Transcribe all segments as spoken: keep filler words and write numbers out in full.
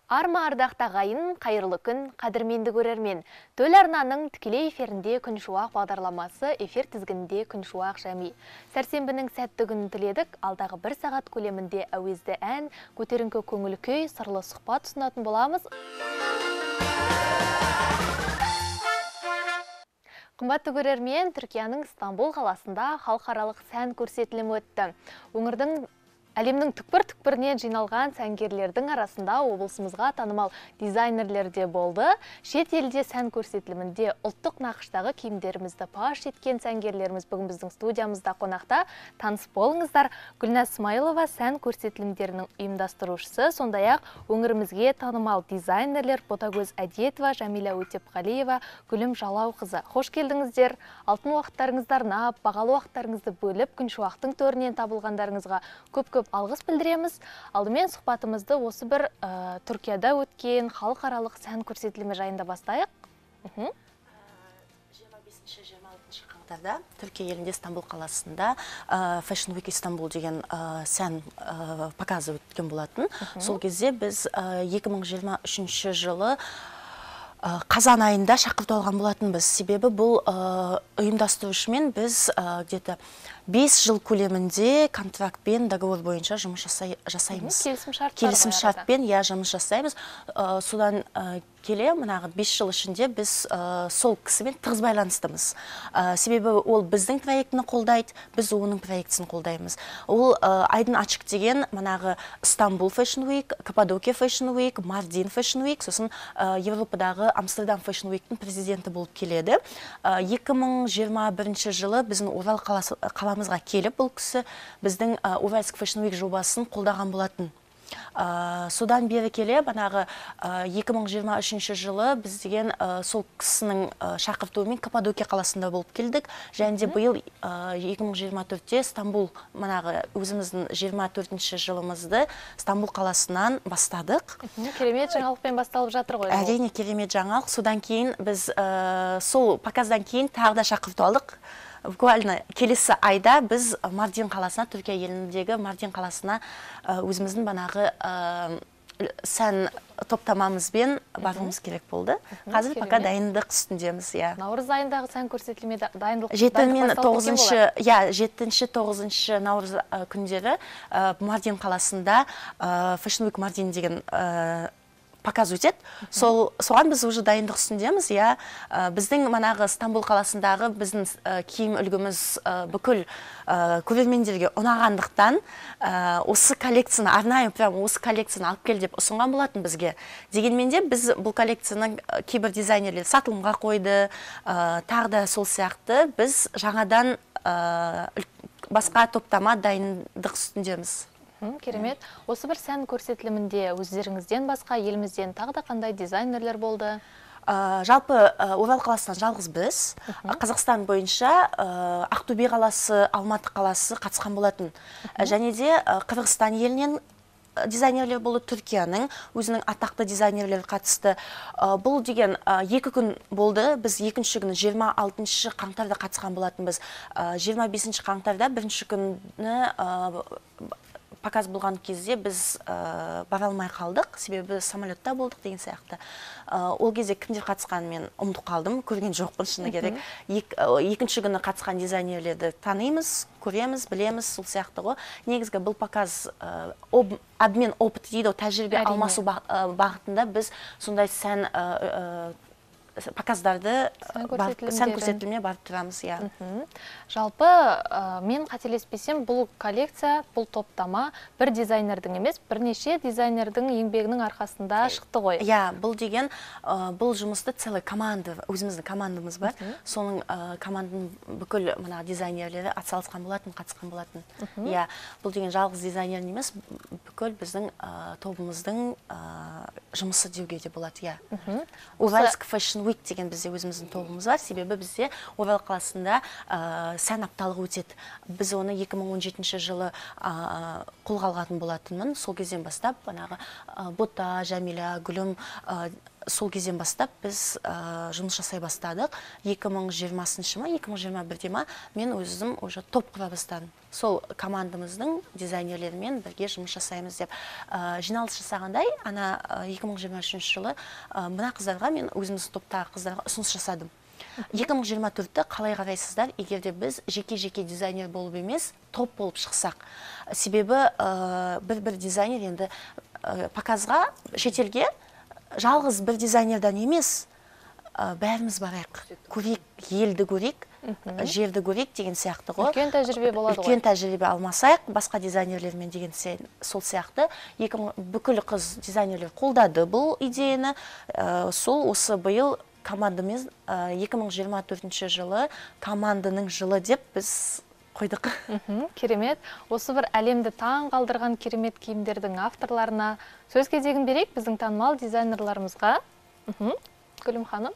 Арма ардақта ғайын, қайырлы күн, қадірменді көрермен. Төл арнаның тікелей эфирінде күн шуақ бағдарламасы, эфир тізгінінде күн шуақ жәми. Сәрсенбінің сәтті күнін тіледік, алдағы бір сағат көлемінде әуезді ән, көтеріңкі көңіл күй, сырлы сұхбат ұсынатын боламыз. Қымбатты көрермен, Түркияның Стамбул қаласында халықаралық сән көрсетілімі өтті. Өңірдің Әлемнің түкпір-түкпірінен жиналған сәнгерлердің арасында облысымызға танымал дизайнерлер де болды. Шет елде сән көрсетілімінде ұлттық нақыштағы киімдерімізді паш еткен сәнгерлеріміз бүгін біздің студиямызда қонақта. Таныс болыңыздар. Гүлназ Смайылова сән көрсетілімдерінің ұйымдастырушысы, сондай-ақ өңірімізге танымал дизайнерлер Ботагөз Әдетова, Жамиля Өтепқалиева, Гүлім Жалауқызы. Хош келдіңіздер. Алтын уақыттарыңыздарына, бағалы уақыттарыңызды бөліп, күн шуақтың төрінен табылғандарыңызға көп-көп алғыс білдіреміз. Алдымен сұхбатымызды осы бір ә, Түркияда өткен халықаралық сән көрсетілімі жайында бастайық. жиырма бесінші жиырма алтыншы қаңтарда Түркия елінде Стамбул қаласында ә, Fashion Week Istanbul деген ә, сән ә, показы өткен болатын. Сол кезде біз ә, екі мың жиырма үшінші жылы қазан айында шақырту алған болатынбыз. Себебі бұл ұйымдастырушымен біз где-то бес жыл көлемінде контрактпен, договор бойынша жұмыс жасаймыз. Келісім шартпен я жұмыс жасаймыз. Содан келе, мұнағы бес жыл ішінде біз сол кісімен тығыз байланыстымыз. Себебі ол біздің проектіні қолдайды, біз оның проектісін қолдаймыз. Ол айдын ашық деген мұнағы Стамбул Fashion Week, Каппадокия Fashion Week, Мардин Fashion Week, сосын Европадағы Амстердам Fashion Week'тің президенті болып келеді. екі мың жиырма бірінші жылы біздің Орал қаламызға келіп, бұл кісі біздің Уральск Fashion Week жобасын қолдаған болатын. Содан бері келе, банағы екі мың жиырма үшінші жылы біз деген сол кісінің шақыртуымен Каппадокия қаласында болып келдік. Және де биыл екі мың жиырма төртте Стамбул, манағы өзіміздің жиырма төртінші жылымызды Стамбул қаласынан бастадық. Керемет жаңалықпен басталып жатыр ғой. Әрине керемет жаңалық. Содан кейін біз сол показдан кейін тағы да шақырту алдық. Буквально келесі айда біз Мардин қаласына, Түркия еліндегі Мардин қаласына өзіміздің банағы сән топтамамызбен баруымыз керек болды. Қазір пока дайындық үстіндеміз. Наурыз айындағы сән көрсетілме дайындық жетінші тоғызыншы наурыз күндері Мардин қаласында Fashion Week Мардин деген показ өтеді. Соған біз уже дайындық үстіндеміз. Біздің манағы Стамбул қаласындағы біздің киім үлгіміз бүкіл көрермендерге ұнағандықтан осы коллекцияны, арнайы прям осы коллекцияны алып кел деп ұсынған болатын бізге. Дегенмен де біз бұл коллекцияның кейбір дизайнерлер сатылымға қойды, тағы да сол сияқты біз жаңадан басқа топтама дайындық үстіндеміз. Керемет. Осы бір сән көрсетілімінде өздеріңізден басқа елімізден тағы да қандай дизайнерлер болды? Жалпы Орал қаласынан жалғыз біз. Қазақстан бойынша Ақтөбе қаласы, Алматы қаласы қатысқан болатын. Және де Қырғызстан елінен дизайнерлер болды, Түркияның өзінің атақты дизайнерлері қатысты. Бұл деген екі күн болды. Біз екінші күні жиырма алтыншы қаңтарда қатысқан болатын біз. жиырма бесінші қаңтарда бірінші күні показ болған кезде біз бара алмай қалдық, себебі самолетта болдық деген сияқты. Ол кезде кімдер қатысқанын мен ұмытып қалдым, көрген жоқпын шыны керек. Екінші күні қатысқан дизайнерлерді танимыз, көреміз, білеміз, сол сияқты ғой. Негізгі бұл показ обмен опыт дейді, тәжірибе алмасу бағытында біз сондай сән показдарды сән көрсетіліміне барып тұрамыз. Жалпы, мен қателеспесем, бұл коллекция, бұл топтама бір дизайнердің емес, бірнеше дизайнердің еңбегінің арқасында шықты ғой. Иә, бұл деген, бұл жұмысты целый команда, өзіміздің командамыз бар. Соның команданың бүкіл дизайнерлері атсалысқан болатын, қатысқан болатын. Иә, бұл деген жалғыз дизайнер емес, бүкіл біздің тобымыздың жұмысы деуге де болады. Уральск Fashion Week деген бізде өзіміздің тобымыз бар. Себебі бізде Орал қаласында сән апталығы өтеді. Біз оны екі мың он жетінші жылы қолға алған болатынмын. Сол кезден бастап Бота, Жамиля, Гүлім сол кезден бастап біз жұмыс жасай бастадық. екі мың жиырмасыншы ма, екі мың жиырма бірде ма мен өзім уже топ құра бастадым. Сол командамыздың дизайнерлерімен бірге жұмыс жасаймыз деп жиналыс жасағандай, ана екі мың жиырма үшінші жылы мына қыздарға мен өзіміз топтағы қыздарға ұсыныс жасадым. екі мың жиырма төртті қалай қарайсыздар, егерде біз жеке-жеке дизайнер болып емес, топ болып шықсақ. Себебі бір-бір дизайнер енді показға, шетелге жалғыз бір дизайнердан емес, бәріміз барайық, көрейік, елді көрейік, жерді көрейік деген сияқты ғой. Үлкен тәжірибе болады ғой. Үлкен тәжірибе алмасайық, басқа дизайнерлермен деген сол сияқты. Бүкіл қыз дизайнерлер қолдады бұл идеяны. Сол осы биыл командамыз екі мың жиырма төртінші жылы команданың жылы деп біз қойдық. Керемет. Осы бір әлемді таң қалдырған керемет киімдердің авторларына сөз кезегін берейік біздің танымал дизайнерларымызға. Гүлім ханым.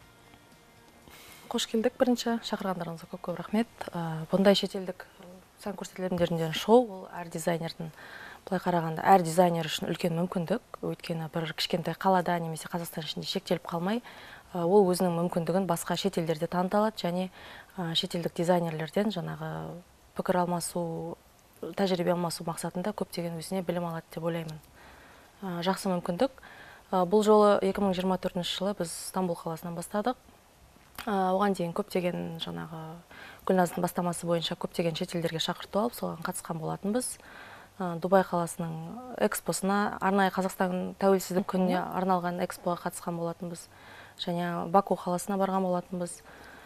Қош келдік. Бірінші шақырғандарыңызға көп-көп рахмет. Бұндай шетелдік сән көрсетілімдерінден шоу, ол әр дизайнердің, былай қарағанда, әр дизайнер үшін үлкен мүмкіндік. Өйткені бір кішкентай қалада немесе Қазақстан ішінде шектеліп қалмай, ол өзінің мүмкіндігін басқа шетелдерде таныта алады және шетелдік дизайнерлерден жаңағы пікір алмасу, тәжірибе алмасу мақсатында көптеген өзіне білім алады деп ойлаймын. Жақсы мүмкіндік. Бұл жолы екі мың жиырма төртінші жылы біз Стамбул қаласынан бастадық. Оған дейін көптеген жаңағы Гүлназдың бастамасы бойынша көптеген шетелдерге шақырту алып, соған қатысқан болатынбыз. Дубай қаласының экспосына, арнайы Қазақстан тәуелсіздік күніне арналған экспоға қатысқан болатынбыз. Және Баку қаласына барған болатынбыз.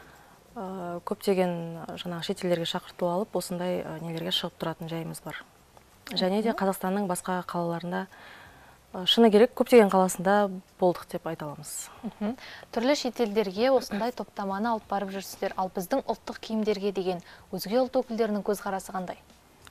Көптеген жаңағы шетелдерге шақырту алып, осындай нелерге шығып тұратын жайымыз бар. Және де Қазақстанның басқа қалаларында, шыны керек, көптеген қаласында болдық деп айта аламыз. Түрлі шетелдерге осындай топтаманы алып барып жүрсіздер. Ал біздің ұлттық киімдерге деген өзге ұлт өкілдерінің көзқарасы қандай?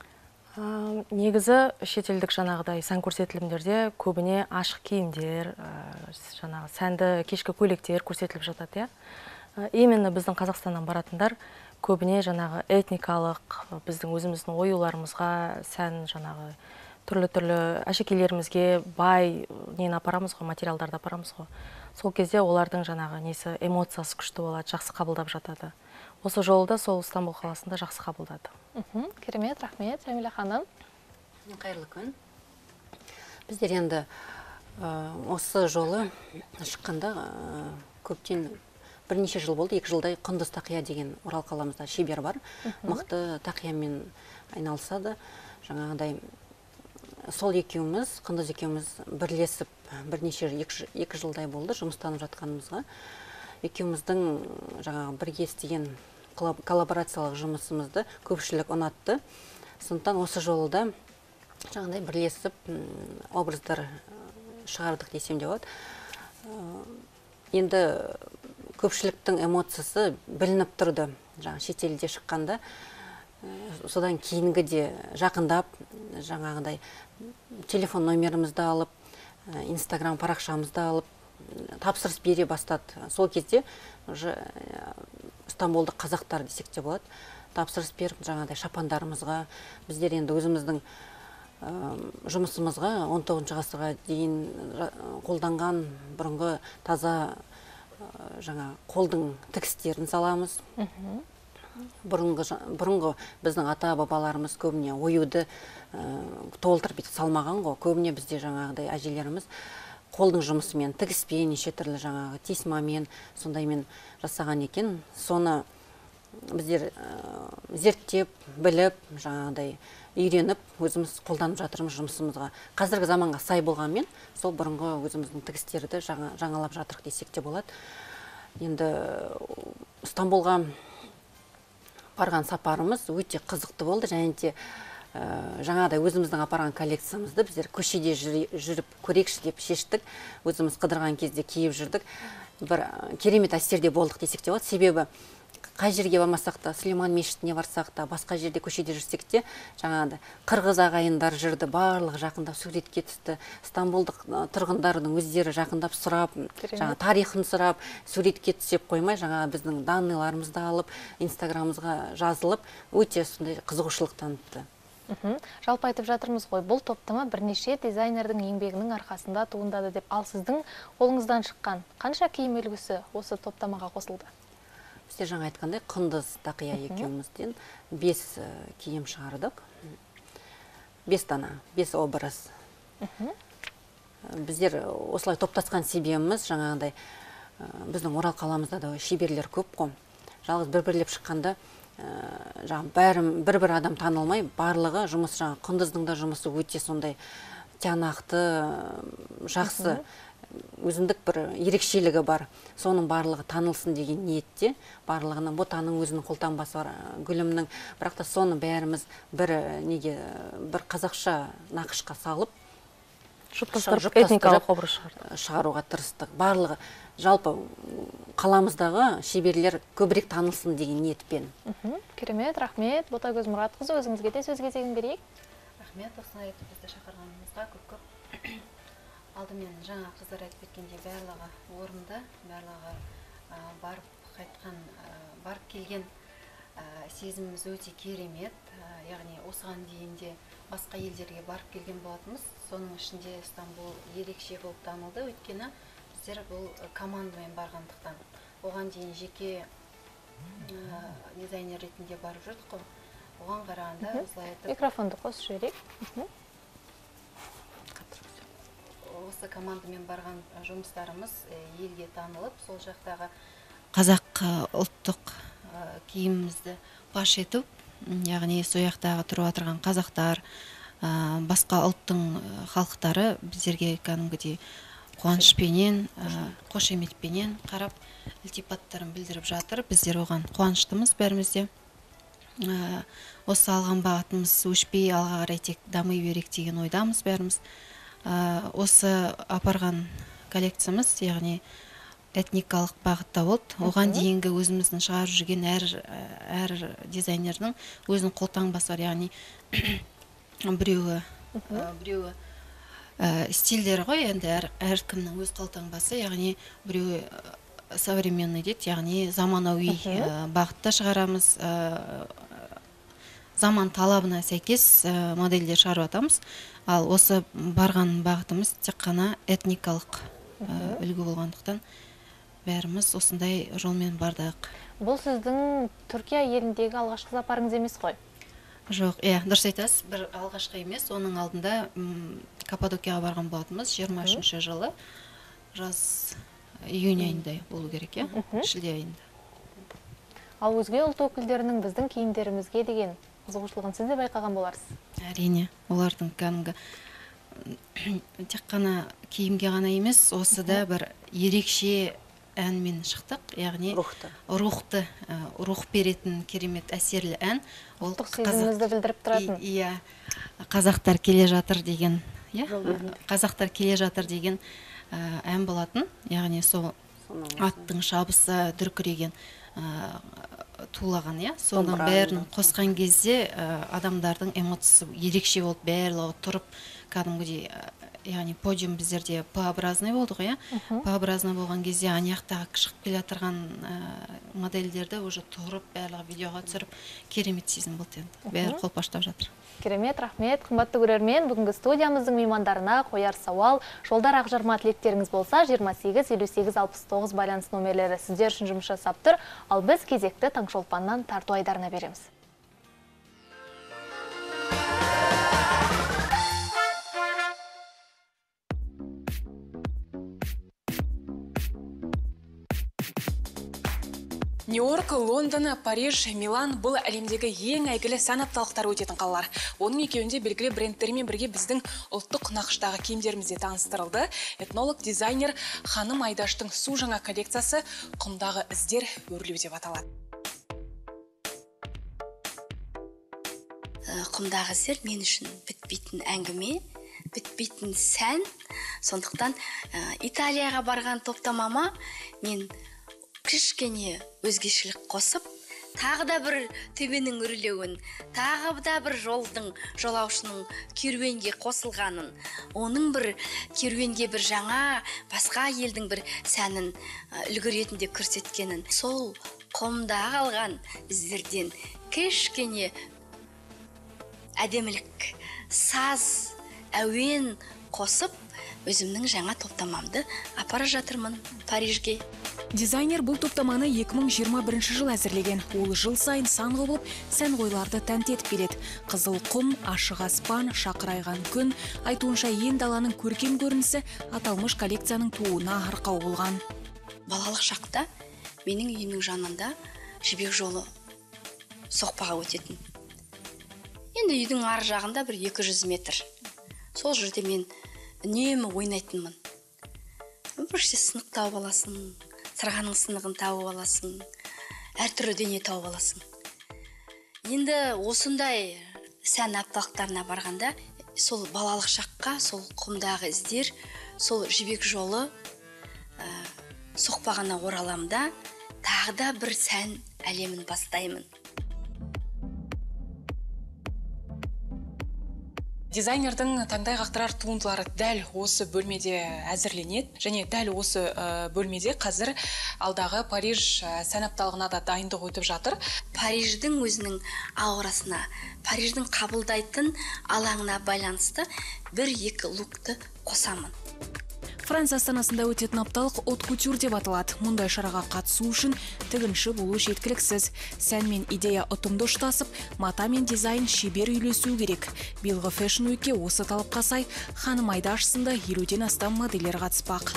Негізі шетелдік жаңағыдай сән көрсетілімдерде көбіне ашық киімдер, жаңағы сәнді кешкі көйлектер көрсетіліп жатады. Именно біздің Қазақстаннан баратындар көбіне жаңағы этникалық, біздің өзіміздің оюларымызға, сән жаңағы түрлі-түрлі әшекейлерімізге бай нені апарамыз ғой, материалдарды апарамыз ғой. Сол кезде олардың жаңағы несі эмоциясы күшті болады, жақсы қабылдап жатады. Осы жолы да сол Стамбул қаласында жақсы қабылдады. Керемет, рахмет, Жәмилә ханым. Қайырлы күн. Біздер енді осы жолы шыққанда көптен бірнеше жыл болды, екі жылдай Құндыз Тақия деген Орал қаламызда шебер бар. Мықты тақиямен айналысады. Жаңағыдай сол екеуміз, Құндыз екеуміз бірлесіп бірнеше екі жылдай болды жұмыстанып жатқанымызға. Екеуміздің жаңағы бірге істеген коллаборациялық жұмысымызды көпшілік ұнатты. Сондықтан осы жолы да жаңағыдай бірлесіп образдар шығардық десем де болады. Енді көпшіліктің эмоциясы білініп тұрды. Жаңа шетелде шыққанда, содан кейінгі де жақындап, жаңағыдай телефон номерімізді алып, Инстаграм парақшамызды алып, тапсырыс бере бастады. Сол кезде Стамбулдық қазақтар десек те болады. Тапсырыс беріп, жаңағыдай шапандарымызға, біздер енді өзіміздің жұмысымызға он тоғызыншы ғасырға дейін қолданған бұрынғы таза жаңа қолдың тігістерін саламыз. Бұрынғы біздің ата-бабаларымыз көбіне оюды толтырып салмаған ғой. Көбіне бізде жаңағыдай әжелеріміз қолдың жұмысымен, тігіспен, неше түрлі жаңағы тесмамен, сондаймен жасаған екен. Соны біздер зерттеп, біліп, жаңағыдай үйреніп, өзіміз қолданып жатырмыз жұмысымызға. Қазіргі заманға сай болғанмен, сол бұрынғы өзіміздің тігістерді жаңалап жатырық десек те болады. Енді Стамбулға барған сапарымыз өте қызықты болды, және де жаңағыдай өзіміздің апарған коллекциямызды біздер көшеде жүріп көрекші деп шештік. Өзіміз қыдырған кезде киіп жүрдік. Бір керемет әсерде болдық десек те болады. Себебі қай жерге бармасақ та, Сүлейман мешітіне барсақ та, басқа жерде көшеде жүрсек те, жаңағыдай қырғыз ағайындар жүрді, барлығы жақындап суретке түсті. Стамбулдық тұрғындардың өздері жақындап сұрап, жаңа тарихын сұрап, суретке түсеп қоймай, жаңа біздің данныйларымызды алып, Инстаграмымызға жазылып, өте сондай қызығушылық танытты. Жалпы айтып жатырмыз ғой, бұл топтама бірнеше дизайнердің еңбегінің арқасында туындады деп, ал сіздің қолыңыздан шыққан қанша киім үлгісі осы топтамаға қосылды? Бізде жаңа айтқандай, Құндыз Тақия екеумізден бес киім шығардық. Бес дана, бес образ. Біздер осылай топтасқан себебіміз жаңағындай біздің Орал қаламызда да шеберлер көп қой. Жалғыз бір-бірлеп шыққанда бір-бір адам танылмай, барлығы жұмыс жаңа Құндыздың да жұмысы өте сондай тиянақты, жақсы, өзіндік бір ерекшелігі бар. Соның барлығы танылсын деген ниетте, барлығының ботаның өзінің қолтаңбасы бар, гүлімнің, бірақ та соны бәріміз бір неге бір қазақша нақышқа салып, жұптастырып этникалық образ шығаруға тырыстық. Барлығы жалпы қаламыздағы шеберлер көбірек танылсын деген ниетпен. Керемет, рахмет. Ботагөз Мұратқызы, өзіңізге де сөз кезегін берейік. Рахмет, осындай айтып бізді шақырғанымызға көп-көп. Алдымен жаңа қыздар айтып кеткенде барлығы орынды, барлығы барып қайтқан, барып келген сезіміміз өте керемет. Яғни осыған дейін де басқа елдерге барып келген болатынбыз. Соның ішінде Стамбул ерекше болып танылды, өйткені біздер бұл командамен барғандықтан. Оған дейін жеке дизайнер ретінде барып жүрдік қой. Оған қарағанда осылай айтып... Микрофонды қосып жіберейік. Осы командамен барған жұмыстарымыз елге танылып, сол жақтағы қазақ ұлттық киімімізді паш ету, яғни сол жақтағы тұрып отырған қазақтар, басқа ұлттың халықтары біздерге кәдімгідей қуанышпенен, қошеметпенен қарап, ілтипаттарын білдіріп жатыр. Біздер оған қуаныштымыз бәрімізде. Осы алған бағытымыз өшпей, алға қарай тек дамый берейік деген ойдамыз бәріміз. Осы апарған коллекциямыз, яғни этникалық бағытта болды. Оған дейінгі өзіміздің шығарып жүрген әр дизайнердің өзінің қолтаңбасы бар, яғни біреуі біреуі стильдері ғой, енді әркімнің өз қолтаңбасы, яғни біреуі современный дейді, яғни заманауи бағытта шығарамыз, заман талабына сәйкес модельдер шығарып атамыз. Ал осы барған бағытымыз тек қана этникалық үлгі болғандықтан бәріміз осындай жолмен бардық. Бұл сіздің Түркия еліндегі алғашқы сапарыңыз емес қой? Жоқ, иә, дұрыс айтасыз, бір алғашқы емес, оның алдында Каппадокияға барған болатынбыз жиырма үшінші жылы, жаз июнь айында болу керек, иә, шілде айында. Ал өзге ұлт өкілдерінің біздің киімдерімізге деген қызығушылығын сіз де байқаған боларсыз? Әрине, олардың кәдімгі тек қана киімге ғана емес, осы да бір ерекше әнмен шықтық, яғни рухты, рухты, рух беретін керемет әсерлі ән. Ол сезімімізді білдіріп тұратын. Иә, қазақтар келе жатыр деген, қазақтар келе жатыр деген ән болатын, яғни сол аттың шабысы дүркіреген тулаған, соның бәрін қосқан кезде адамдардың эмоциясы ерекше болып, барлығы тұрып, кәдімгідей, яғни подиум біздерде П-образный болды ғой, П-образный болған кезде анияқтағы шығып келе тұрған модельдерді уже тұрып, барлығы видеоға түсіріп, керемет сезім болды енді, бәрі қолпаштап жатыр. Керемет, рахмет. Қымбатты көрермен, бүгінгі студиямыздың меймандарына қояр сауал, жолдар ақжарма тілектеріңіз болса, жиырма сегіз елу сегіз алпыс тоғыз байланыс номерлері сіздер үшін жұмыс жасап тұр, ал біз кезекті Таңшолпаннан тарту айдарына береміз. Нью-Йорк, Лондон, Париж, Милан бұл әлемдегі ең әйгілі сән апталықтар өтетін қалалар. Оның екеуінде белгілі брендтермен бірге біздің ұлттық нақыштағы киімдерімізде таныстырылды. Этнолог дизайнер Ханым Айдаштың су жаңа коллекциясы құмдағы іздер өрлеу деп аталады. Құмдағы іздер мен үшін бітпейтін әңгіме, бітпейтін сән. Сондықтан Италияға барған топтамама мен кішкене өзгешілік қосып, тағы да бір төбенің үрлеуін, тағы да бір жолдың, жолаушының керуенге қосылғанын, оның бір керуенге бір жаңа, басқа елдің бір сәнін үлгі ретінде көрсеткенін, сол құмда қалған іздерден кішкене әдемілік, саз, әуен қосып, өзімнің жаңа топтамамды апара жатырмын Парижге. Дизайнер бұл топтаманы екі мың жиырма бірінші жыл әзірлеген. Ол жыл сайын сан құбылып, сән қойларды тәнті етіп келеді. Қызыл құм, ашық аспан, шақырайған күн, айтуынша ен даланың көркем көрінісі аталмыш коллекцияның тууына арқау болған. Балалық шақта менің үйімнің жанында жібек жолы соқпаға өтетін. Енді үйдің ар жағында бір екі жүз метр. Сол жерде мен үнемі ойнайтынмын. Бірші сынық тауып аласың, сырғаның сынығын тауып аласың, әртүрлі дене тауып аласың. Енді осындай сән апталықтарына барғанда, сол балалық шаққа, сол құмдағы іздер, сол жібек жолы соқпағына ораламда, тағы да бір сән әлемін бастаймын. Дизайнердің таңдай қақтырар туындылары дәл осы бөлмеде әзірленеді, және дәл осы бөлмеде қазір алдағы Париж сән апталығына да дайындық өтіп жатыр. Париждің өзінің аурасына, Париждің қабылдайтын алаңына байланысты бір-екі лукты қосамын. Франция астанасында өтетін апталық Haute Couture деп аталады. Мұндай шараға қатысу үшін тігінші болу жеткіліксіз. Сән мен идея ұтымды ұштасып, мата мен дизайн шебер үйлесу керек. Биылғы Fashion Week'ке осы талапқа сай Ханым Айдаш сынды елуден астам модельдер қатыспақ.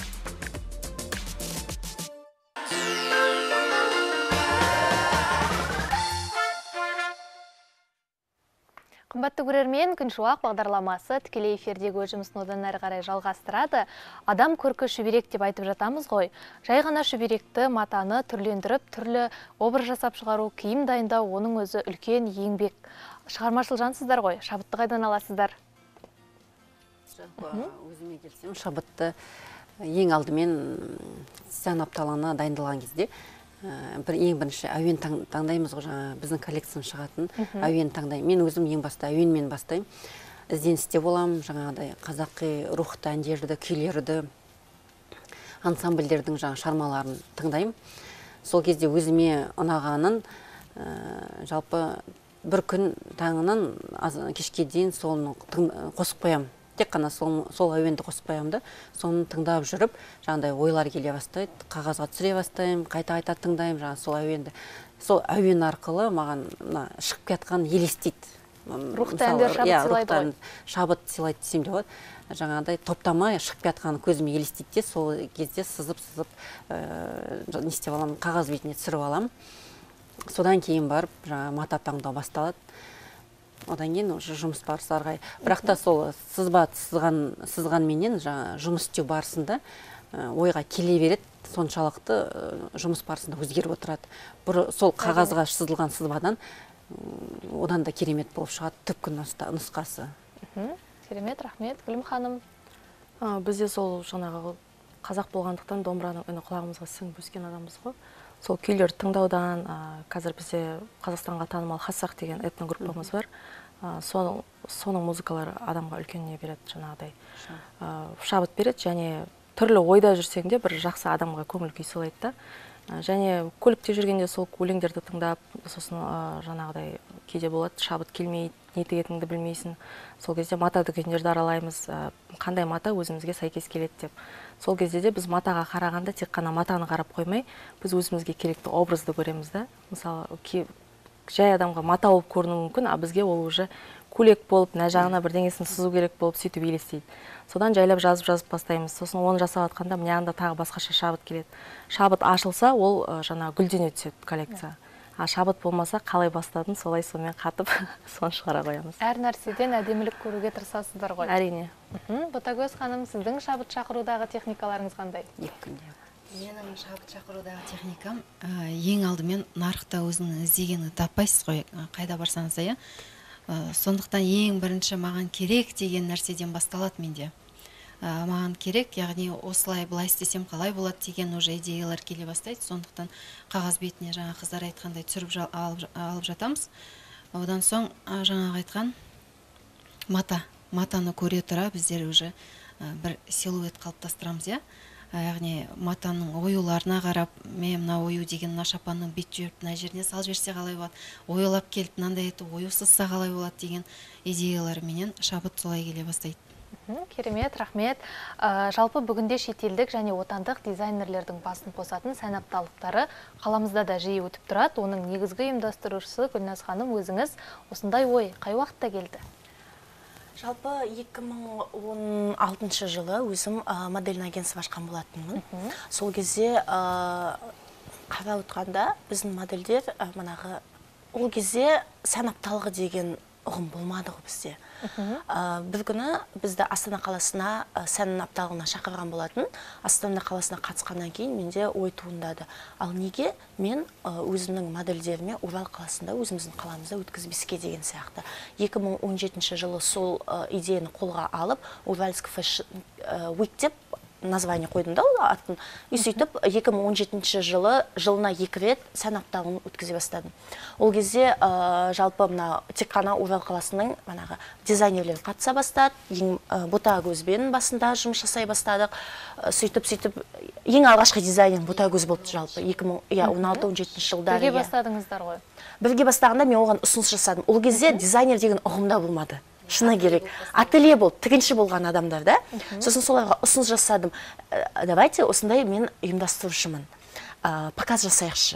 Қымбатты көрермен, Күншуақ бағдарламасы тікелей эфирдегі жұмысын одан әрі қарай жалғастырады. Адам көркі шүберек деп айтып жатамыз ғой. Жай ғана шүберекті, матаны түрлендіріп, түрлі образ жасап шығару, киім дайындау, оның өзі үлкен еңбек. Шығармашыл жансыздар ғой, шабытты қайдан аласыздар? Өзіме келсем, шабытты ең алдымен сән апталығына дайындалған кезде бір ең бірінші әуен таңдаймыз ғой, жаңа біздің коллекцияны шығатын әуен таңдаймын. Мен өзім ең баста әуенмен бастаймын. Ізденісте боламын, жаңағыдай қазақи рухты әндерді, күйлерді, ансамбльдердің жаңа шығармаларын тыңдаймын. Сол кезде өзіме ұнағанын жалпы бір күн таңынан кешке дейін соны қосып қоямын. Тек қана сол, сол әуенді қосып қоямын да, соны тыңдап жүріп, жаңағыдай ойлар келе бастайды, қағазға түсіре бастаймын, қайта-қайта тыңдаймын, жаңа сол әуенді. Сол әуен арқылы маған шығып кетқан елестейді. Рухты әндер шабыт сыйлайды ғой. Шабыт сыйлайды десем де болады. Жаңағыдай топтама шығып кетқан көзіме елестейді де, сол кезде сызып-сызып не істеп аламын, қағаз бетіне түсіріп аламын. Содан кейін барып, жаңа мата таңдау басталады. Одан кейін жұмыс барысы арғай. Бірақ та сол сызба сызған менен жұмыс істеу барысында ойға келе береді, соншалықты жұмыс барысында өзгеріп отырады. Сол қағазға сызылған сызбадан одан да керемет болып шығады түпкі нұсқасы. Керемет, рахмет. Гүлім ханым. Бізде сол жаңағы қазақ болғандықтан домбыраның үні құлағымызға сіңіп өскен адамбыз ғой. Сол күйлерді тыңдаудан, қазір бізде Қазақстанға танымал Хасақ деген этногруппамыз бар. Соның музыкалары адамға үлкен не береді, жаңағыдай шабыт береді, және түрлі ойда жүрсең де бір жақсы адамға көңіл күй сыйлайды да. Және көлікте жүргенде сол өлеңдерді тыңдап, сосын жаңағыдай кейде болады, шабыт келмейді, не тігетініңді білмейсің. Сол кезде мата дүкендерді аралаймыз, қандай мата өзімізге сәйкес келеді деп. Сол кезде де біз матаға қарағанда тек қана матаны қарап қоймай, біз өзімізге керекті образды көреміз да. Мысалы, жай адамға мата болып көрінуі мүмкін, а бізге ол уже көйлек болып, мына жағына бірдеңесін сызу керек болып сөйтіп елестейді. Содан жайлап жазып-жазып бастаймыз. Сосын оны жасап жатқанда мына жағында тағы басқаша шабыт келеді. Шабыт ашылса, ол жаңа гүлдене түседі коллекция. А шабыт болмаса, қалай бастадың, солай сонымен қатып, соны шығара қоямыз. Әр нәрседен әдемілік көруге тырысасыздар ғой. Әрине. Ботагөз ханым, сіздің шабыт шақырудағы техникаларыңыз қандай? Менің шабыт шақырудағы техникам ең алдымен нарықта өзінің іздегені таппайсыз ғой, қайда барсаңыз да, сондықтан ең бірінші маған керек деген нәрседен басталады менде. Маған керек, яғни осылай былай істесем қалай болады деген уже идеялар келе бастайды. Сондықтан қағаз бетіне жаңа қыздар айтқандай түсіріп алып жатамыз. Одан соң жаңа айтқан мата, матаны көре тұра біздер уже бір силуэт қалыптастырамыз, я. яғни матаның оюларына қарап, мен мына ою деген мына шапанның бет жүріп, мына жеріне салып жіберсе қалай болады, оюлап келіп мынандай етіп ою сызса қалай болады деген идеяларменен шабыт солай келе бастайды. Керемет, рахмет. Жалпы бүгінде шетелдік және отандық дизайнерлердің басын қосатын сән апталықтары қаламызда да жиі өтіп тұрады. Оның негізгі ұйымдастырушысы Гүлназ ханым, өзіңіз осындай ой қай уақытта келді? Жалпы екі мың он алтыншы жылы өзім модельный агентство ашқан болатынмын. Сол кезде қарап отырғанда біздің модельдер манағы ол кезде сән апталығы деген ұғым болмады ғой бізде. Бір күні бізді Астана қаласына сән апталығына шақырған болатын. Астана қаласына қатысқаннан кейін менде ой туындады. Ал неге мен өзімнің модельдеріме Урал қаласында, өзіміздің қаламызда өткізбеске деген сияқты. екі мың он жетінші жылы сол идеяны қолға алып, Уральск Fashion Week деп название қойдым да атын. И сөйтіп екі мың он жетінші жылы жылына екі рет сән апталығын өткізе бастадым. Ол кезде жалпы мына тек қана Урал қаласының манағы дизайнерлер қатыса бастады. Ең Ботагөзбен басында жұмыс жасай бастадық. Сөйтіп сөйтіп ең алғашқы дизайнер Ботагөз болды жалпы екі мың он алты он жетінші жылдары. Бірге бастадыңыздар ғой. Бірге бастағанда мен оған ұсыныс жасадым. Ол кезде дизайнер деген ұғымда болмады. Шыны керек. Ателье болды, тігінші болған адамдар да. Сосын соларға ұсыныс жасадым. Давайте осындай мен ұйымдастырушымын. Показ жасайықшы.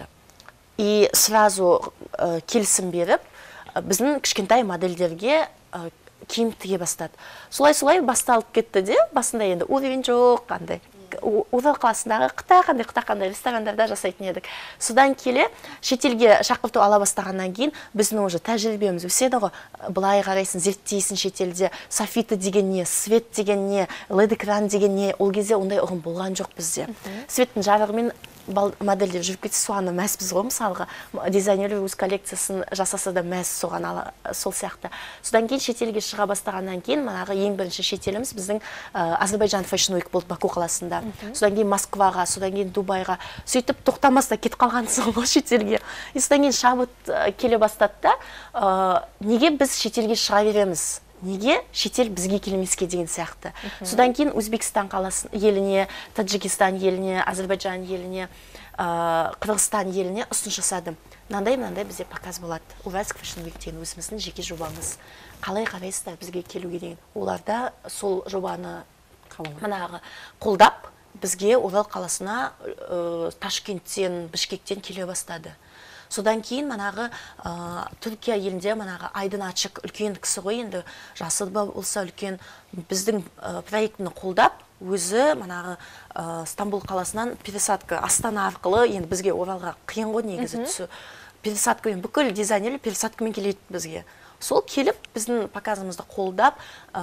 И сразу келісім беріп, біздің кішкентай модельдерге киім тіге бастады. Солай-солай басталып кетті де, басында енді уровень жоқ, қандай. Урал қаласындағы қыта-қандай, қыта-қандай ресторандарда жасайтын едік. Содан келе шетелге шақырту ала бастағаннан кейін біздің уже тәжірибеміз өседі ғой. Былай қарайсың, зерттейсің шетелде, софиты деген не, свет деген не, лед экран деген не, ол кезде ондай ұғым болған жоқ бізде. Светтің жарығымен модельдер жүріп кетсе соған мәспіз ғой, мысалға дизайнерлер өз коллекциясын жасаса да мәз соған сол сияқты. Содан кейін шетелге шыға бастағаннан кейін манағы ең бірінші шетеліміз біздің Азербайджан Fashion Week болды Баку қаласында. Содан кейін Москваға, содан кейін Дубайға. Сөйтіп тоқтамаста кетіп қалғансың ғой шетелге. Содан кейін шабыт келе бастады да, неге біз шетелге шыға береміз? Неге шетел бізге келмеске деген сияқты. Содан кейін Өзбекстан қаласы еліне, Таджикистан еліне, Азербайджан еліне, Қырғызстан еліне ұсыныс жасадым. Мынандай-мынандай бізде показ болады. Уральск Fashion Week деген өзіміздің жеке жобамыз. Қалай қарайсыздар бізге келуге деген? Оларда сол жобаны манағы қолдап, бізге Урал қаласына Ташкенттен, Бішкектен келе бастады. Содан кейін манағы Түркия елінде манағы Айдын Ачық үлкен кісі ғой, енді жасы болса үлкен, біздің проектіні қолдап, өзі манағы Стамбул қаласынан пересадка Астана арқылы, енді бізге Оралға қиын ғой негізі түсі. Пересадкамен, бүкіл дизайнерлер пересадкамен келеді бізге. Сол келіп, біздің показымызды қолдап,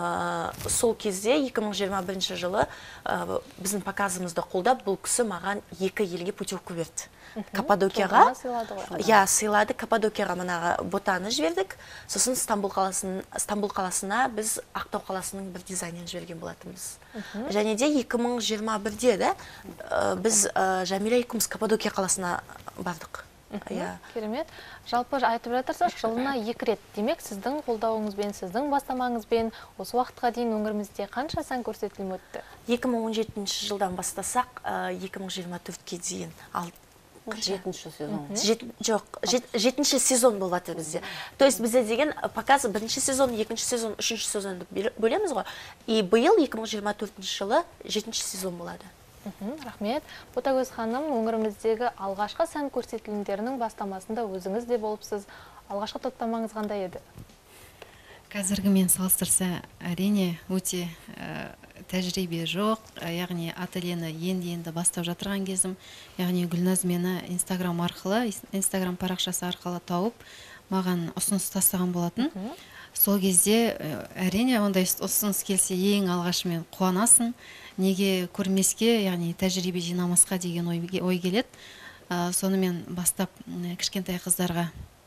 сол кезде екі мың жиырма бірінші жылы біздің показымызды қолдап, бұл кісі маған екі елге путевка берді. Каппадокияға, я сыйлады, Каппадокияға манағы ботаны жібердік. Сосын Стамбул қаласына біз Ақтау қаласының бір дизайнерін жіберген болатынбыз. Және де екі мың жиырма бірде де біз Жамиля екеуміз Каппадокия қаласына бардық. Керемет. Жалпы айтып жатырсыз, жылына екі рет. Демек, сіздің қолдауыңызбен, сіздің бастамаңызбен осы уақытқа дейін өңірімізде қанша сән көрсетілім өтті? екі мың он жетінші жылдан бастасақ, екі мың жиырма төртке дейін жетінші сезон. Жоқ, жетінші сезон болады бізде. То есть бізде деген показ бірінші сезон, екінші сезон, үшінші сезонды бөлеміз ғой. И биыл екі мың жиырма төртінші жылы жетінші сезон болады. Рахмет. Ботагөз ханым, өңіріміздегі алғашқы сән көрсетілімдерінің бастамасында өзіңіз де болыпсыз. Алғашқы топтамаңыз қандай еді? Қазіргімен салыстырса, әрине өте тәжірибе жоқ, яғни ательені енді-енді бастап жатырған кезім, яғни Гүлназ мені Инстаграм арқылы, Инстаграм парақшасы арқылы тауып, маған ұсыныс тастаған болатын. Сол кезде әрине ондай ұсыныс келсе ең алғашымен қуанасың, неге көрмеске, яғни тәжірибе жинамасқа деген ой келеді. Сонымен бастап кішкентай қыздарға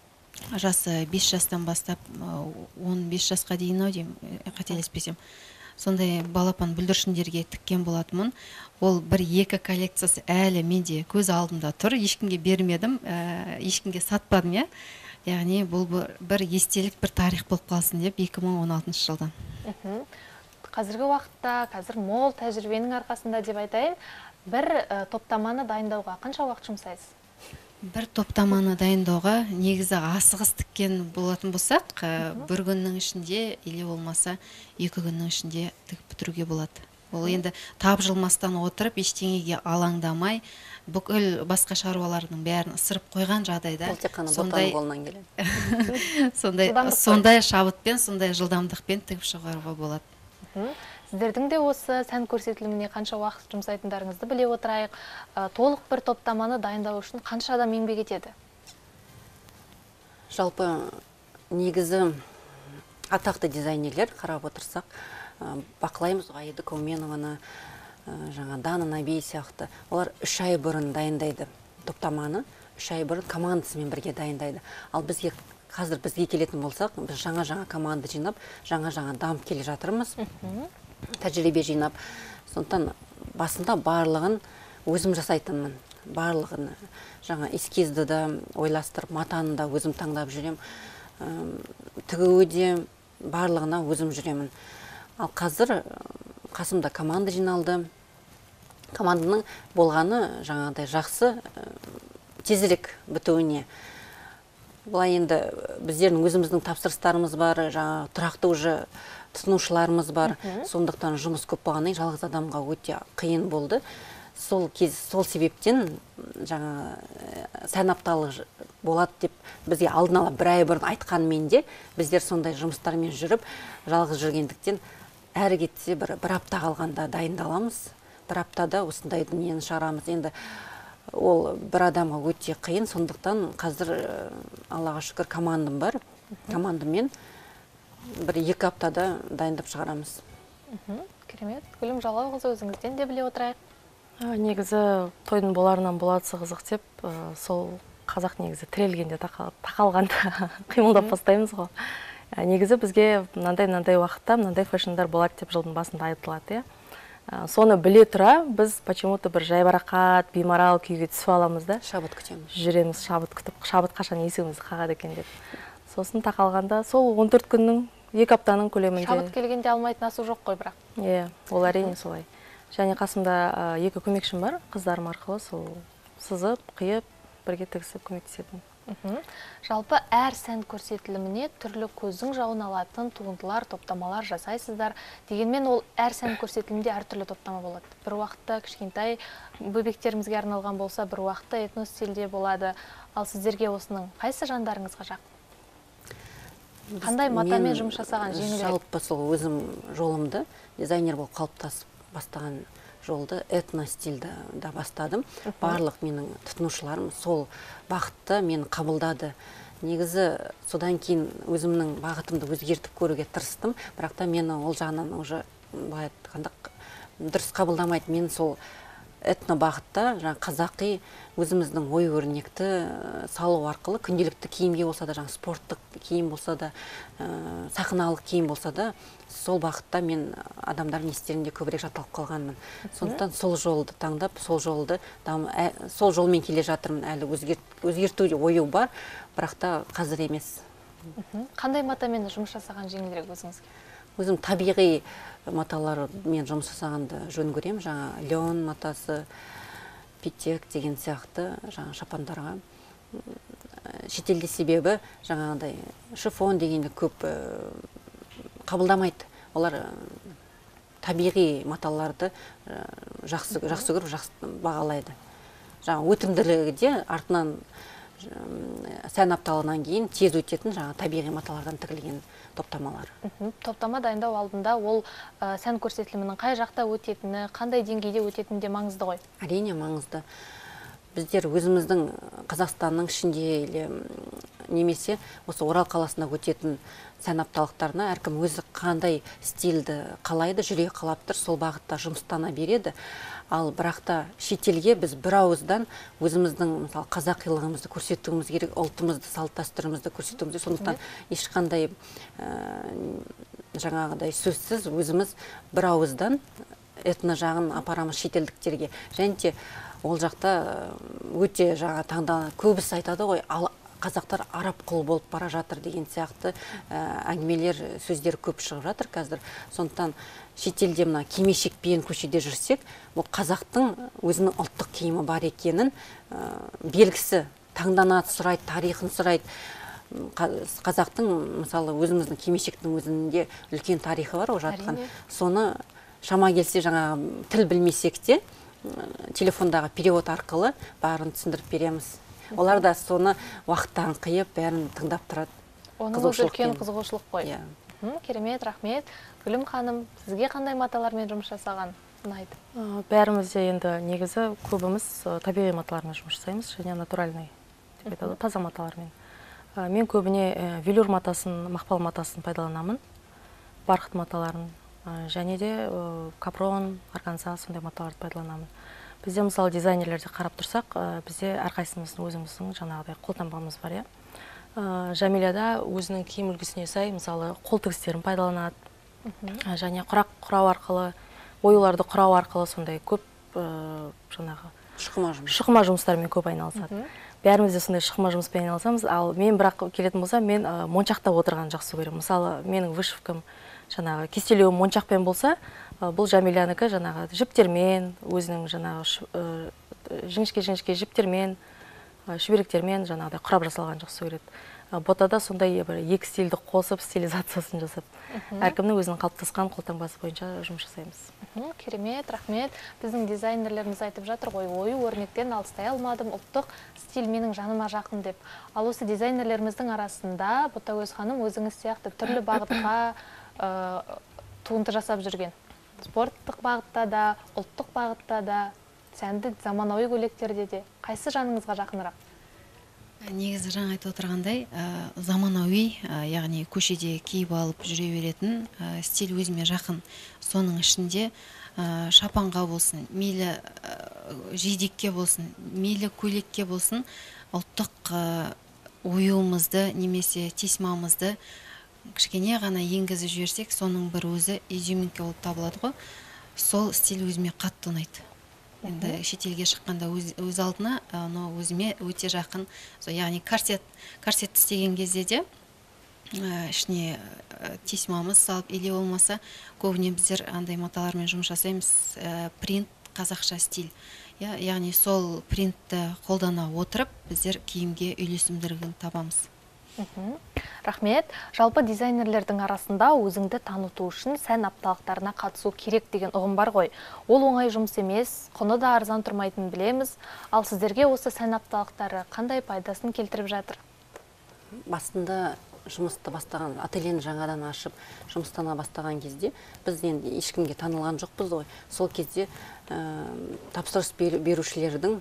жасы бес жастан бастап он бес жасқа дейін ау деймін, қателеспесем. Сондай балапан бүлдіршіндерге тіккен болатынмын. Ол бір-екі коллекциясы әлі менде көз алдымда тұр. Ешкімге бермедім, ешкімге сатпадым, я. Яғни бұл бір естелік, бір тарих болып қалсын деп екі мың он алтыншы жылдан. Қазіргі уақытта, қазір мол тәжірибенің арқасында деп айтайын, Бір топтаманы дайындауға қанша уақыт жұмсайсыз? Бір топтаманы дайындауға негізі асығыс тіккен болатын болсақ, бір күннің ішінде или болмаса екі күннің ішінде тігіп бітіруге болады. Ол енді тапжылмастан отырып, ештеңеге алаңдамай, бүкіл басқа шаруалардың бәрін ысырып қойған жағдайда Ол тек қана ботаның қолынан келеді. сондай сондай шабытпен, сондай жылдамдықпен тігіп шығаруға болады. Сіздердің де осы сән көрсетіліміне қанша уақыт жұмсайтындарыңызды біле отырайық. Толық бір топтаманы дайындау үшін қанша адам еңбек етеді? Жалпы негізі атақты дизайнерлер қарап отырсақ, бақылаймыз Аида Кауменованы, жаңа Дана Наби сияқты. Олар үш ай бұрын дайындайды топтаманы, үш ай бұрын командасымен бірге дайындайды. Ал бізге қазір бізге келетін болсақ, біз жаңа-жаңа команда жинап, жаңа-жаңа дамып келе жатырмыз. Тәжірибе жинап. Сондықтан басында барлығын өзім жасайтынмын. Барлығын жаңа эскизді да ойластырып, матаны да өзім таңдап жүрем. Тігуі де барлығына өзім жүремін. Ал қазір қасымда команда жиналды. Команданың болғаны жаңағыдай жақсы, тезірек бітуіне. Бұлай енді біздердің өзіміздің тапсырыстарымыз бар, жаңа тұрақты уже тұтынушыларымыз бар. Сондықтан жұмыс көп болғаннан жалғыз адамға өте қиын болды. Сол кез, сол себептен жаңа сән апталық болады деп бізге алдын ала бір ай бұрын айтқанмен де біздер сондай жұмыстармен жүріп, жалғыз жүргендіктен әрі кетсе бір, бір апта қалғанда дайындаламыз. Бір аптада осындай дүниені шығарамыз. Енді ол бір адамға өте қиын, сондықтан қазір Аллаға шүкір командам бар. Командамен бір екі аптада дайындап шығарамыз. Керемет. Гүлім Жалауқызы, өзіңізден де біле отырайық. Негізі тойдың боларынан болатысы қызық деп, сол қазақ негізі тірелгенде тақалғанда қимылдап бастаймыз ғой. Негізі бізге мынандай-мынандай уақытта мынандай фэшндар болады деп жылдың басында айтылады. Соны біле тұра, біз почему-то бір жайбарақат, беймарал күйге түсіп аламыз да. Шабыт күтеміз. Жүреміз, шабыт күтіп, шабыт қашан есігімізді қағады екен деп. Сосын тақалғанда сол он төрт күннің, екі аптаның көлемінде. Шабыт келгенде алмайтын асу жоқ қой бірақ. Е, ол әрине солай. Және қасымда екі көмекшім бар, қыздарым арқылы сол сызып, қиып, бірге тігісіп көмектесетін. Жалпы әр сән көрсетіліміне түрлі көздің жауын алатын туындылар, топтамалар жасайсыздар. Дегенмен ол әр сән көрсетілімде әртүрлі топтама болады. Бір уақытта кішкентай бөбектерімізге арналған болса, бір уақытта этнос стильде болады. Ал сіздерге осының қайсы жандарыңызға жақ? Қандай матамен жұмыс жасаған жеңілірек? Жалпы сол өзім жолымды дизайнер болып қалыптасып бастаған жолды этностильді да бастадым. Барлық менің тұтынушыларым сол бағытты мен қабылдады. Негізі содан кейін өзімнің бағытымды өзгертіп көруге тырыстым, бірақ та мені ол жағынан уже былай айтқанда дұрыс қабылдамайды. Мен сол этно бағытта жаңа қазақи өзіміздің ой өрнекті салу арқылы күнделікті киімге болса да, жаңа спорттық киім болса да, сахналық киім болса да, сол бағытта мен адамдардың естерінде көбірек жаталып қалғанмын. Сондықтан сол жолды таңдап, сол жолды сол жолмен келе жатырмын. Әлі өзгерту ойы бар, бірақ та қазір емес. Қандай матамен жұмыс жасаған жеңілірек өзіңізге? Өзім табиғи маталар мен жұмыс жасағанды жөн көрем. Жаңа леон матасы, питек деген сияқты жаңа шапандарға. Шетелде себебі жаңағыдай шифон дегенде көп қабылдамайды. Олар табиғи маталарды жақсы жақсы көріп, жақсы бағалайды. Жаңа өтімділігі де артынан сән апталынан кейін тез өтетін жаңа табиғи маталардан тігілген топтамалар. Топтама дайындау алдында ол сән көрсетілімінің қай жақта өтетіні, қандай деңгейде өтетіні де маңызды ғой? Әрине маңызды. Біздер өзіміздің Қазақстанның ішінде немесе осы Орал қаласында өтетін сән апталықтарына әркім өзі қандай стильді қалайды, жүрегі қалап тұр, сол бағытта жұмыстана береді. Ал бірақ та шетелге біз бір ауыздан өзіміздің мысалы қазақилығымызды көрсетуіміз керек, ұлтымызды, салт дәстүрімізді көрсетуіміз. Сондықтан ешқандай жаңағыдай сөзсіз өзіміз бір ауыздан этно жағын апарамыз шетелдіктерге. Және ол жақта өте жаңа таңда көбісі айтады ғой, қазақтар араб құл болып бара жатыр деген сияқты әңгімелер, сөздер көп шығып жатыр қазір. Сондықтан шетелде мына кимешекпен көшеде жүрсек, бұл қазақтың өзінің ұлттық киімі бар екенін белгісі, таңданады, сұрайды, тарихын сұрайды. Қазақтың, мысалы, өзіміздің кимешектің өзінде үлкен тарихы бар, о жатқан. Соны шама келсе, жаңа тіл білмесек те, телефондағы перевод арқылы барын түсіндіріп береміз. Олар да соны уақыттан қиып, бәрін тыңдап тұрады. Оның өзі үлкен қызығушылық қой. Керемет, рахмет. Гүлім ханым, сізге қандай маталармен жұмыс жасаған ұнайды? Бәрімізде енді негізі көбіміз табиғи маталармен жұмыс жасаймыз, және натуральный, таза маталармен. Мен көбіне велюр матасын, мақпал матасын пайдаланамын, барқыт маталарын, және де капрон, органза, сондай маталарды пайдаланамын. Бізде, мысалы, дизайнерлерде қарап тұрсақ, бізде әрқайсымыздың өзіміздің жаңағыдай қолтаңбамыз бар, иә. Жәмиляда өзінің киім үлгісіне сай, мысалы, қол тігістерін пайдаланады, және құрақ құрау арқылы, оюларды құрау арқылы сондай көп жаңағы шықма жұмыстармен көп айналысады. Бәріміз де сондай шықма жұмыспен айналысамыз, ал мен бірақ келетін болсам, мен моншақта отырған жақсы көремін. Мысалы, менің вышивкам, жаңағы кестелеуім моншақпен болса, бұл Жәмилянікі жаңағы жіптермен, өзінің жаңағы жіңішке-жіңішке жіптермен, шүберектермен жаңағыдай құрап жасалған жақсы көреді. Ботада сондай екі стильді қосып, стилизациясын жасап, әркімнің өзінің қалыптасқан қолтаңбасы бойынша жұмыс жасаймыз. Керемет, рахмет. Біздің дизайнерлеріміз айтып жатыр ғой, ою өрнектен алыстай алмадым, ұлттық стиль менің жаныма жақын деп. Ал осы дизайнерлеріміздің арасында Ботагөз ханым өзіңіз сияқты түрлі бағытқа туынды жасап жүрген. Спорттық бағытта да, ұлттық бағытта да, сәнді заманауи көйлектерде де. Қайсы жаныңызға жақынырақ? Негізі жаңа айтып отырғандай, заманауи, яғни көшеде киіп алып жүре беретін стиль өзіме жақын. Соның ішінде шапанға болсын, мейлі жейдекке болсын, мейлі көйлекке болсын, ұлттық оюымызды немесе тесмамызды кішкене ғана енгізіп жіберсек, соның бір өзі изюминка болып табылады ғой. Сол стиль өзіме қатты ұнайды. Енді шетелге шыққанда өз алдына өзіме өте жақын. Яғни корсет істеген кезде де ішіне тесмамыз салып, или болмаса көбіне біздер андай маталармен жұмыс жасаймыз, принт, қазақша стиль. Яғни сол принтті қолдана отырып, біздер киімге үйлесімділігін табамыз. Рахмет. Жалпы дизайнерлердің арасында өзіңді таныту үшін сән апталықтарына қатысу керек деген ұғым бар ғой. Ол оңай жұмыс емес, құны да арзан тұрмайтынын білеміз. Ал сіздерге осы сән апталықтары қандай пайдасын келтіріп жатыр? Басында жұмысты бастаған, ательені жаңадан ашып, жұмыстана бастаған кезде біз енді ешкімге танылған жоқпыз ғой. Сол кезде тапсырыс берушілердің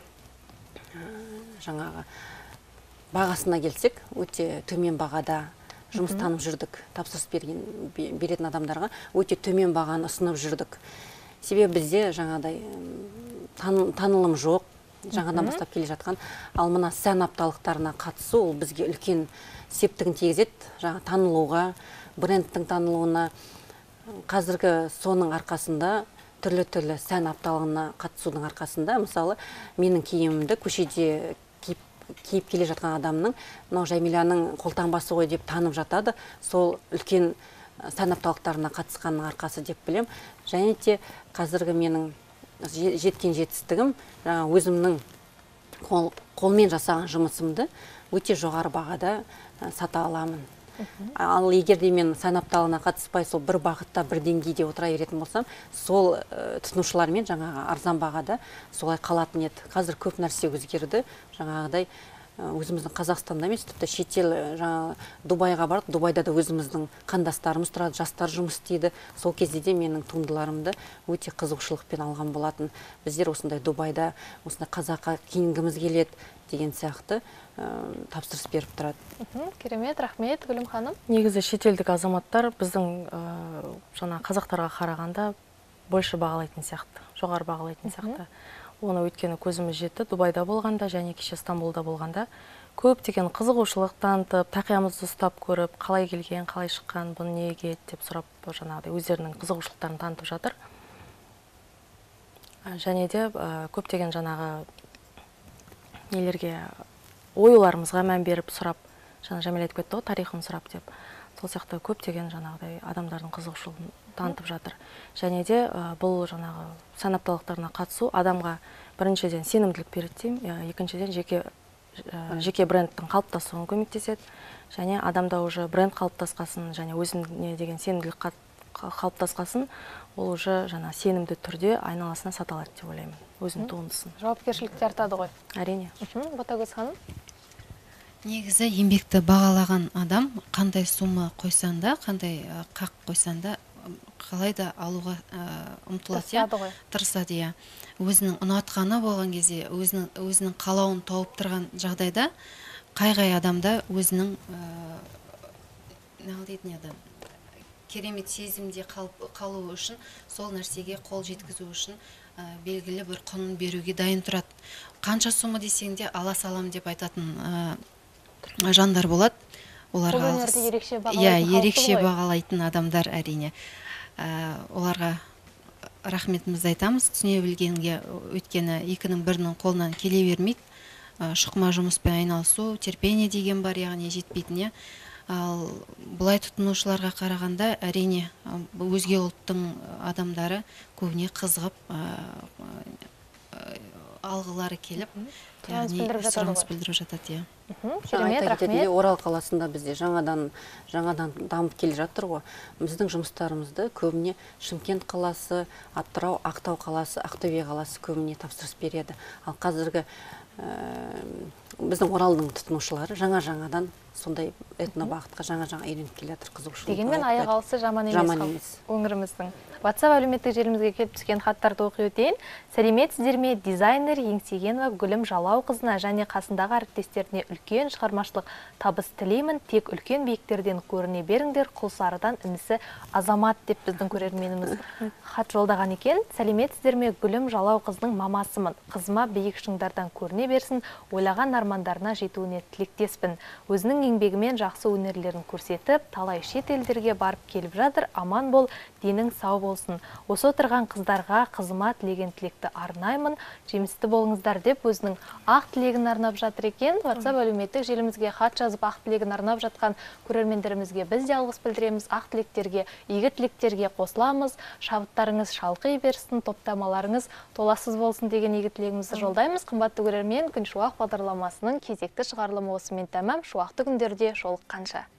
жаңағы бағасына келсек, өте төмен бағада жұмыс танып жүрдік. Тапсырыс беретін адамдарға өте төмен бағаны ұсынып жүрдік. Себебі бізде жаңадай танылым жоқ, жаңадан бастап келе жатқан. Ал мына сән апталықтарына қатысу, ол бізге үлкен септігін тигізеді, жаңа танылуға, брендтің танылуына. Қазіргі соның арқасында, түрлі-түрлі сән апталығына қатысудың арқасында, мысалы, менің киімімді көшеде киіп келе жатқан адамның, мынау Жәмиляның қолтаңбасы ғой деп танып жатады. Сол үлкен сән апталықтарына қатысқанның арқасы деп білем. Және де қазіргі менің жеткен жетістігім, өзімнің қолмен жасаған жұмысымды өте жоғары бағада сата аламын. Ал егер де мен сән апталығына қатыспай, сол бір бағытта, бір деңгейде отыра беретін болсам, сол тұтынушылармен жаңағы арзан бағада солай қалатын еді. Қазір көп нәрсе өзгерді. Жаңағыдай өзіміздің Қазақстанда емес, тіпті шетел, жаңа Дубайға бардық, Дубайда да өзіміздің қандастарымыз тұрады, жастар жұмыс істейді. Сол кезде де менің туындыларымды өте қызығушылықпен алған болатын. Біздер осындай Дубайда, осындай қазаққа киінгіміз келеді деген сияқты тапсырыс беріп тұрады. Керемет, рахмет, Гүлім ханым. Негізі шетелдік азаматтар біздің жаңа қазақтарға қарағанда больше бағалайтын сияқты, жоғары бағалайтын сияқты. Оны өйткені көзіміз жетті, Дубайда болғанда және кеше Стамбулда болғанда көптеген қызығушылық танытып, тақиямызды ұстап көріп, қалай келген, қалай шыққан, бұны неге деп сұрап, жаңағыдай өздерінің қызығушылықтарын танытып жатыр. Және де көптеген жаңағы нелерге оюларымызға мән беріп сұрап, жаңа Жәмил айтып кетті ғой, тарихын сұрап деп. Сол сияқты көптеген жаңағыдай адамдардың қызығушылығын танытып жатыр. Және де бұл жаңағы сән апталықтарына қатысу адамға біріншіден сенімділік береді деймін, екіншіден жеке жеке брендтің қалыптасуына көмектеседі. Және адамда уже бренд қалыптасқасын, және өзіне деген сенімділік қалыптасқасын, ол уже жаңа сенімді түрде айналасына сата алады деп ойлаймын, өзінің туындысын. Жауапкершілікті артады ғой. Әрине. Ботагөз ханым? Негізі еңбекті бағалаған адам қандай сума қойсан да, қандай қақ қойсан да, қалай да алуға ұмтылады, тырысады. иә. Өзінің ұнатқаны болған кезде, өзінің өзінің қалауын тауып тұрған жағдайда, қай-қай адамда өзінің не дейтін еді, керемет сезімде қалу үшін, сол нәрсеге қол жеткізу үшін белгілі бір құнын беруге дайын тұрады. Қанша сума десең де ала салам деп айтатын жандар болады. Оларға ерекше бағалайтын адамдар әрине. Оларға рахметімізді айтамыз, түсіне білгенге, өйткені екінің бірінің қолынан келе бермейді. Шұқма жұмыспен айналысу, терпение деген бар, яғни жетпейтіне. Ал бұлай тұтынушыларға қарағанда әрине өзге ұлттың адамдары көбіне қызығып алғылары келіп, сұраныс білдіріп жатады. Айта кететіндей, Орал қаласында бізде жаңадан жаңадан дамып келе жатыр ғой. Біздің жұмыстарымызды көбіне Шымкент қаласы, Атырау, Ақтау қаласы, Ақтөбе қаласы көбіне тапсырыс береді. Ал қазіргі біздің Оралдың тұтынушылары жаңа-жаңадан сондай этно бағытқа жаңа-жаңа үйреніп келе жатыр, қызығушылық. Дегенмен аяқ алысы жаман емес өңіріміздің. WhatsApp әлеуметтік желімізге келіп түскен хаттарды оқи өтейін. Сәлеметсіздер ме? Дизайнер Еңсегенова Гүлім Жалауқызына және қасындағы әріптестеріне үлкен шығармашылық табыс тілеймін. Тек үлкен биіктерден көріне беріңдер. Құлсарыдан інісі Азамат деп біздің көрерменіміз хат жолдаған екен. Сәлеметсіздер ме? Гүлім Жалауқызының мамасымын. Қызыма биік шыңдардан көріне берсін, ойлаған армандарына жетуіне тілектеспін. Өзінің еңбегімен жақсы өнерлерін көрсетіп, талай шет елдерге барып келіп жатыр. Аман бол, денің сау болсын. Осы отырған қыздарға қызыма тілеген тілекті арнаймын. Жемісті болыңыздар деп өзінің ақ тілегін арнап жатыр екен. WhatsApp әлеуметтік желімізге хат жазып ақ тілегін арнап жатқан көрермендерімізге біз де алғыс білдіреміз. Ақ тілектерге, игі тілектерге қосыламыз. Шабыттарыңыз шалқи берсін, топтамаларыңыз толассыз болсын деген игі тілегімізді жолдаймыз. Қымбатты көрермен, Күн шуақ бағдарламасының кезекті шығарылымы осымен тәмам. Шуақты күндерде жолыққанша.